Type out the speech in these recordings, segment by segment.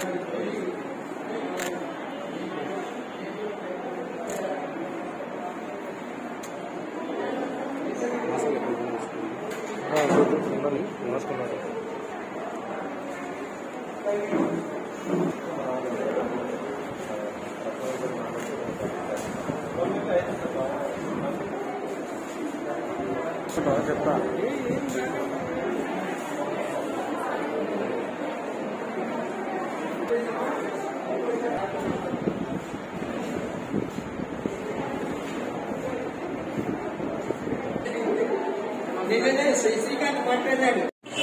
చెప్తా నిన్ననే శ్రీకాంత్ పట్టేదాడు.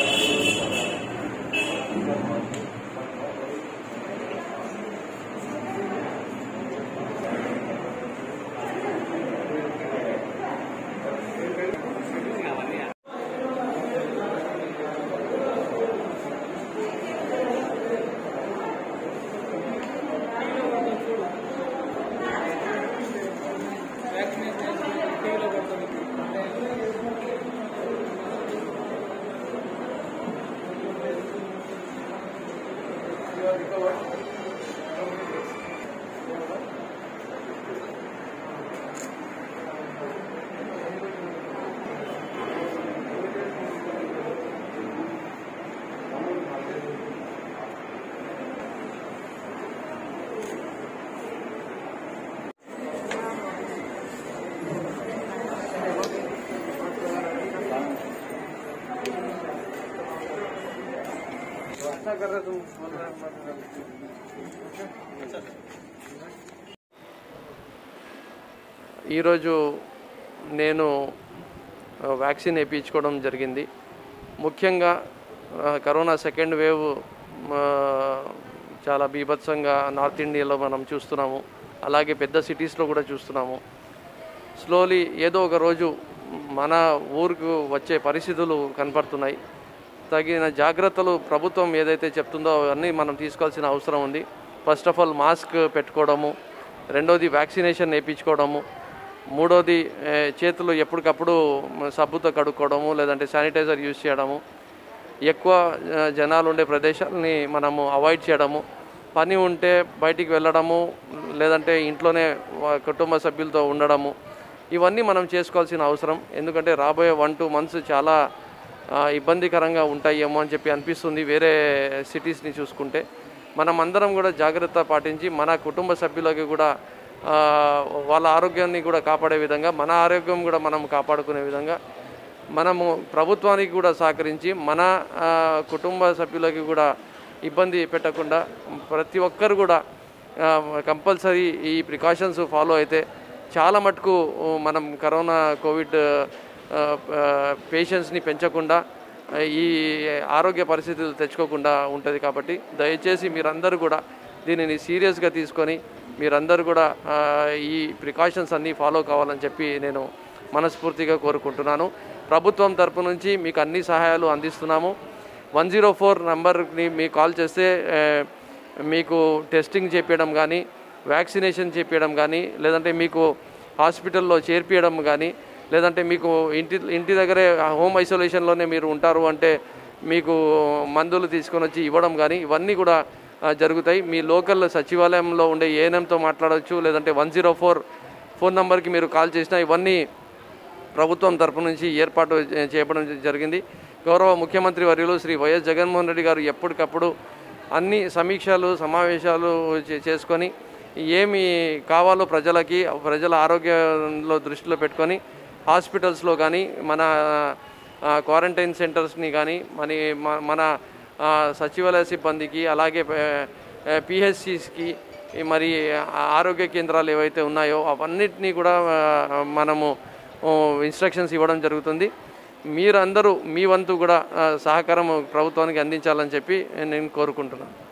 ఈరోజు నేను వ్యాక్సిన్ వేయించుకోవడం జరిగింది. ముఖ్యంగా కరోనా సెకండ్ వేవ్ చాలా బీభత్సంగా నార్త్ ఇండియాలో మనం చూస్తున్నాము, అలాగే పెద్ద సిటీస్లో కూడా చూస్తున్నాము. స్లోలీ ఏదో ఒక రోజు మన ఊరికి వచ్చే పరిస్థితులు కనపడుతున్నాయి. తగిన జాగ్రత్తలు ప్రభుత్వం ఏదైతే చెప్తుందో అవన్నీ మనం తీసుకోవాల్సిన అవసరం ఉంది. ఫస్ట్ ఆఫ్ ఆల్ మాస్క్ పెట్టుకోవడము, రెండోది వ్యాక్సినేషన్ వేయించుకోవడము, మూడోది చేతులు ఎప్పటికప్పుడు సబ్బుతో కడుక్కోవడము, లేదంటే శానిటైజర్ యూజ్ చేయడము, ఎక్కువ జనాలు ఉండే ప్రదేశాలని మనము అవాయిడ్ చేయడము, పని ఉంటే బయటికి వెళ్ళడము, లేదంటే ఇంట్లోనే కుటుంబ సభ్యులతో ఉండడము, ఇవన్నీ మనం చేసుకోవాల్సిన అవసరం. ఎందుకంటే రాబోయే 1-2 months చాలా ఇబ్బందికరంగా ఉంటాయేమో అని చెప్పి అనిపిస్తుంది. వేరే సిటీస్ని చూసుకుంటే మనం అందరం కూడా జాగ్రత్త పాటించి మన కుటుంబ సభ్యులకి కూడా వాళ్ళ ఆరోగ్యాన్ని కూడా కాపాడే విధంగా, మన ఆరోగ్యం కూడా మనం కాపాడుకునే విధంగా మనము ప్రభుత్వానికి కూడా సహకరించి మన కుటుంబ సభ్యులకి కూడా ఇబ్బంది పెట్టకుండా ప్రతి ఒక్కరు కూడా కంపల్సరీ ఈ ప్రికాషన్స్ ఫాలో అయితే చాలా మటుకు మనం కరోనా కోవిడ్ పేషెంట్స్ని పెంచకుండా ఈ ఆరోగ్య పరిస్థితులు తెచ్చుకోకుండా ఉంటుంది. కాబట్టి దయచేసి మీరందరూ కూడా దీనిని సీరియస్గా తీసుకొని మీరందరూ కూడా ఈ ప్రికాషన్స్ అన్నీ ఫాలో కావాలని చెప్పి నేను మనస్ఫూర్తిగా కోరుకుంటున్నాను. ప్రభుత్వం తరపు నుంచి మీకు అన్ని సహాయాలు అందిస్తున్నాము. 104 నెంబర్ని మీకు కాల్ చేస్తే మీకు టెస్టింగ్ చేపించడం కానీ, వ్యాక్సినేషన్ చేపించడం కానీ, లేదంటే మీకు హాస్పిటల్లో చేర్పించడం కానీ, లేదంటే మీకు ఇంటి దగ్గరే హోమ్ ఐసోలేషన్లోనే మీరు ఉంటారు అంటే మీకు మందులు తీసుకొని వచ్చి ఇవ్వడం కానీ, ఇవన్నీ కూడా జరుగుతాయి. మీ లోకల్ సచివాలయంలో ఉండే ఏఎన్ఎంతో మాట్లాడవచ్చు, లేదంటే 104 ఫోన్ నెంబర్కి మీరు కాల్ చేసినా ఇవన్నీ ప్రభుత్వం తరపు నుంచి ఏర్పాటు చేయడం జరిగింది. గౌరవ ముఖ్యమంత్రి వర్యులు శ్రీ వైఎస్ జగన్మోహన్ రెడ్డి గారు ఎప్పటికప్పుడు అన్ని సమీక్షలు సమావేశాలు చేసుకొని ఏమి కావాలో ప్రజల ఆరోగ్యంలో దృష్టిలో పెట్టుకొని హాస్పిటల్స్లో కానీ, మన క్వారంటైన్ సెంటర్స్ని కానీ, మన సచివాలయ సిబ్బందికి, అలాగే పిహెచ్సిస్కి, మరి ఆరోగ్య కేంద్రాలు ఏవైతే ఉన్నాయో అవన్నిటినీ కూడా మనము ఇన్స్ట్రక్షన్స్ ఇవ్వడం జరుగుతుంది. మీరందరూ మీ వంతు కూడా సహకారం ప్రభుత్వానికి అందించాలని చెప్పి నేను కోరుకుంటున్నాను.